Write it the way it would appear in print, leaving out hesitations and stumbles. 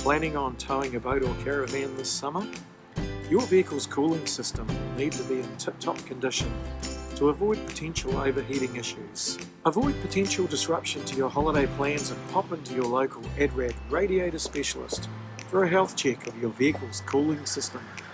Planning on towing a boat or caravan this summer? Your vehicle's cooling system will need to be in tip-top condition to avoid potential overheating issues. Avoid potential disruption to your holiday plans and pop into your local ADRAD radiator specialist for a health check of your vehicle's cooling system.